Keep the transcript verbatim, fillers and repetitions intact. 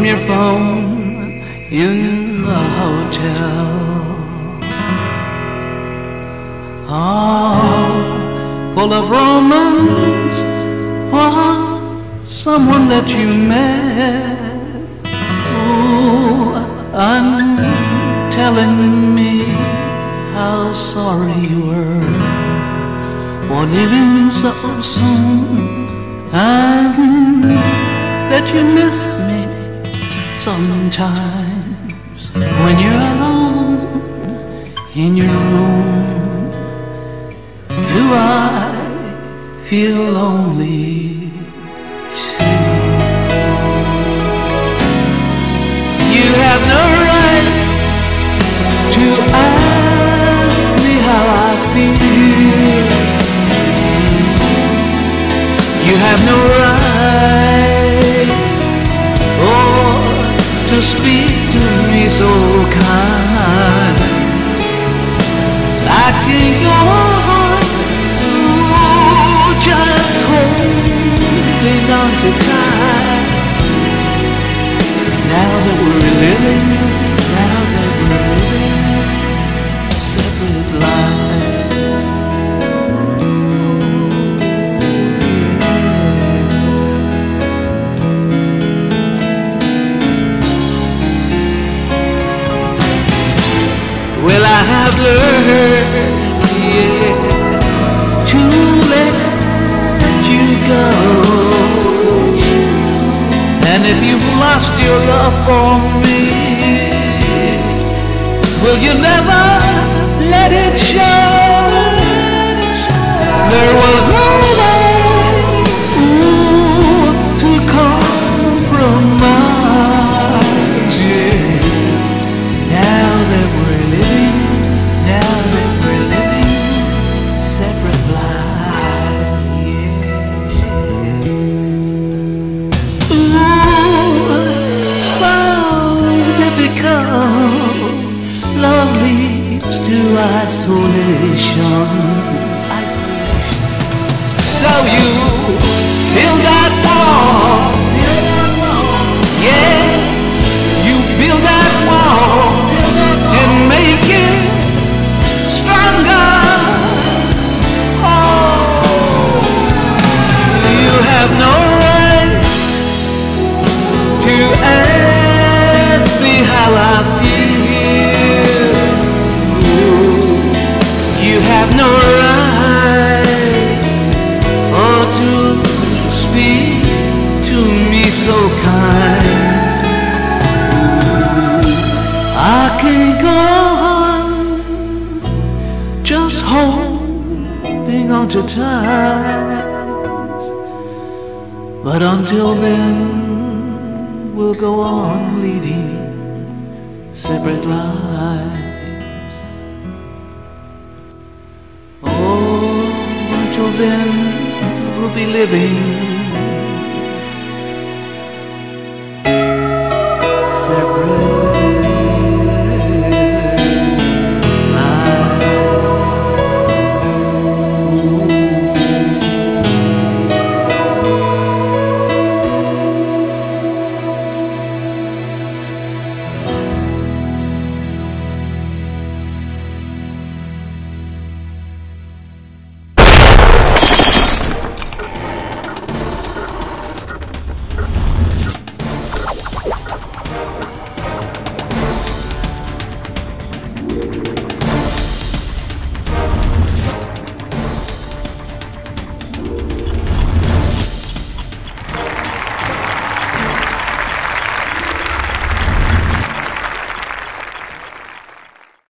your phone in the hotel. Oh, full of romance for someone that you met. Oh, I'm telling me how sorry you were for leaving so soon, and that you miss me sometimes when you're alone in your room. Do I feel lonely too? You have no right to ask me how I feel. You have no right, oh, to speak to me so kind. I can't go on, oh, just holding on to tight. Now that we're living, now that we're living separate lives. Well, I have learned, yeah, to let you go. And if you've lost your love for me, will you never let it show? There was no way, ooh, to compromise, yeah. Now that we're living, now that we're living separate lives, yeah. Ooh, so difficult. Love leads to isolation. Isolation. So you build that wall, yeah. You build that wall and make it stronger. Oh, you have no right to ask me how I feel. You have no right, oh, to speak to me so kind. I can't go on just holding on to tight, but until then we'll go on leading separate lives. Oh, until then we'll be living